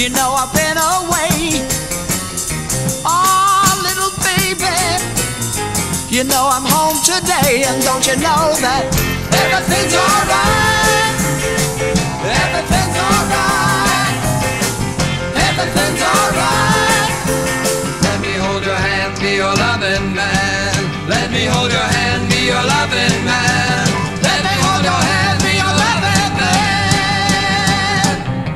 You know I've been away. Oh, little baby, you know I'm home today. And don't you know that everything's alright? Everything's alright. Everything's alright. Let me hold your hand, be your loving man. Let me hold your hand, be your loving man. Let me hold your hand, be your loving man.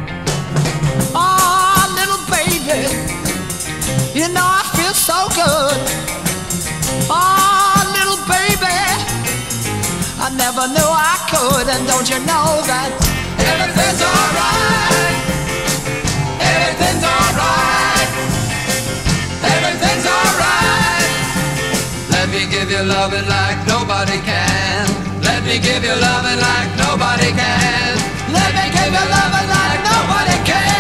Oh, little baby, you know I feel so good. Oh, little baby, I never knew I could. And don't you know that everything's alright? Everything's alright. Everything's alright. Let me give you loving like nobody can. Let me give you loving like nobody can. Let me give you loving like nobody can.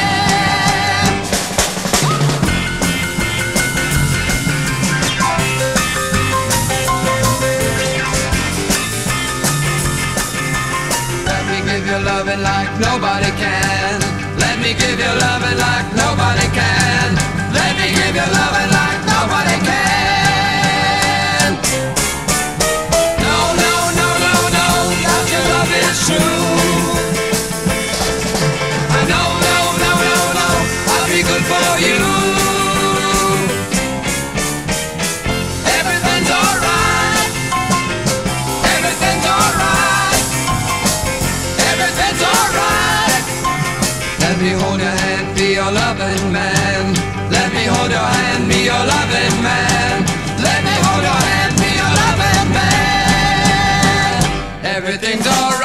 Let me give you loving like nobody can. Let me give you loving like nobody can. Let me give you loving like nobody can. No, no, no, no, no, that your love is true. I know, no, no, no, no, I'll be good for you. Everything's alright. Everything's alright. Everything's alright. Let me hold your hand, be your loving man. Let me hold your hand, be your loving man. Let me hold your hand, be your loving man. Everything's alright.